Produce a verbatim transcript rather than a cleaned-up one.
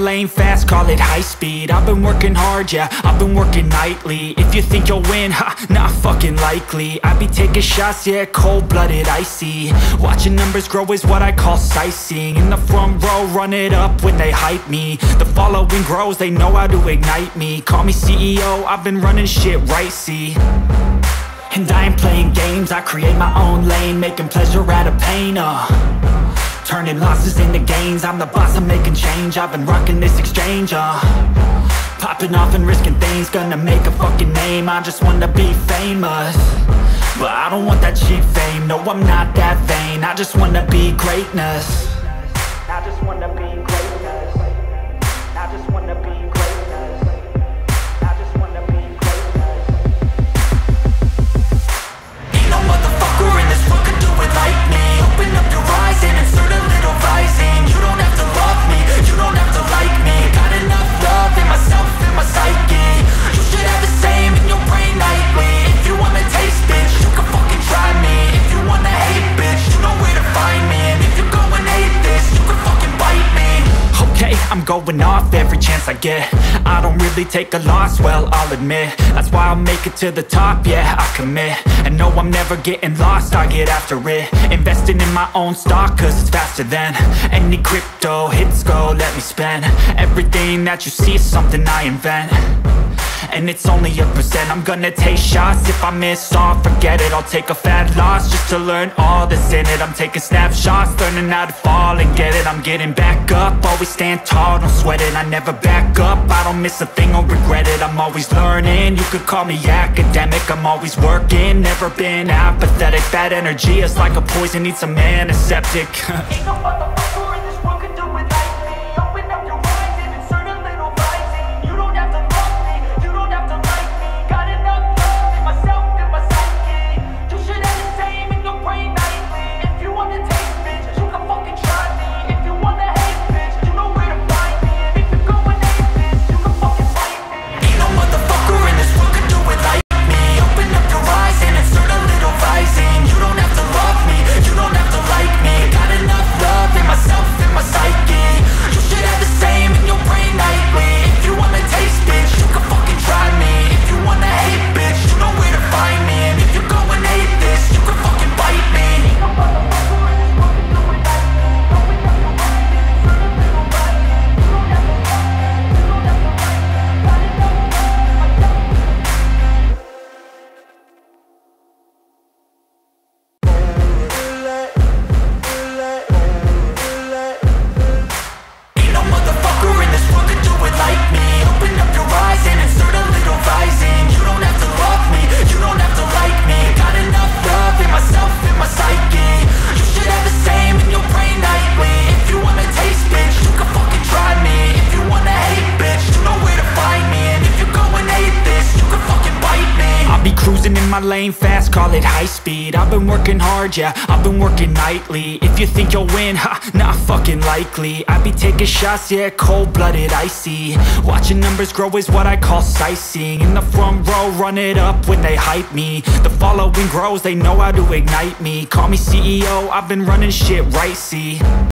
lane fast, call it high speed. I've been working hard, yeah, I've been working nightly. If you think you'll win, ha, not fucking likely. I be taking shots, yeah, cold-blooded, icy. Watching numbers grow is what I call sightseeing. In the front row, run it up when they hype me. The following grows, they know how to ignite me. Call me C E O, I've been running shit right, see. And I ain't playing games, I create my own lane, making pleasure out of pain, uh turning losses into gains, I'm the boss, I'm making change. I've been rocking this exchange, uh popping off and risking things, gonna make a fucking name. I just wanna be famous, but I don't want that cheap fame. No, I'm not that vain, I just wanna be greatness. I just wanna be greatness. I just wanna be greatness. I just wanna be greatness. Ain't no motherfucker in this world could do it like me. Open up your eyes and insert a little rising. You don't have to love me, you don't have to like me. Got enough love in myself, in my psyche. You should have the same in your brain nightly. If you wanna taste, bitch, you can fucking try me. If you wanna hate, bitch, you know where to find me. And if you go and hate this, you can fucking bite me. Okay, I'm going off every chance I get. I don't really take a loss, well, I'll admit. That's why I'll make it to the top, yeah, I commit. And no, I'm never getting lost, I get after it. Investing in my own stock, cause it's faster than any crypto hits go, let me spend. Everything that you see is something I invent, and it's only a percent. I'm gonna take shots, if I miss all, forget it. I'll take a fat loss just to learn all that's in it. I'm taking snapshots, learning how to fall and get it. I'm getting back up, always stand tall, don't sweat it. I never back up, I don't miss a thing or regret it. I'm always learning, you could call me academic. I'm always working, never been apathetic. Bad energy is like a poison, needs some antiseptic. Ain't no motherfucker in this world could do it like me. Open up your eyes and insert a little rising. You don't have to love me, you don't have to like me. Got enough love in myself, in my psyche. You should have the same in your brain nightly. If you wanna taste, bitch, you can fucking try me. If you wanna hate, bitch, you know where to find me. And if you go and hate this, you can fucking fight me. Ain't no motherfucker in this world could do it like me. Open up your eyes and insert a little rising. You don't have to love me, you don't have to like me. Got enough love in myself, in my psyche. You should have the same in your brain nightly. If you wanna taste, bitch, you can fucking try me. If you wanna hate, bitch, you know where to find me. And if you go and hate this, you can fucking bite me. Ain't no motherfucker in this world could do it like me. Open up your eyes and insert a little rising. You don't have to love me, you don't have to like me. Got enough love in myself. Ain't no motherfucker in this world could do it like me. Open up your eyes and insert a little rising. You don't have to love me, you don't have to like me. Got enough love in myself, in my psyche. You should have the same in your brain nightly. If you wanna taste, bitch, you can fucking try me. If you wanna hate, bitch, you know where to find me. And if you go and hate this, you can fucking bite me. I'll be cruising in my lane fast, call it high speed. I've been working hard, yeah, I've been working nightly. If you think you'll win, ha, not fucking likely. I be taking shots, yeah, cold-blooded, icy. Watching numbers grow is what I call sightseeing. In the front row, run it up when they hype me. The following grows, they know how to ignite me. Call me C E O, I've been running shit right, see.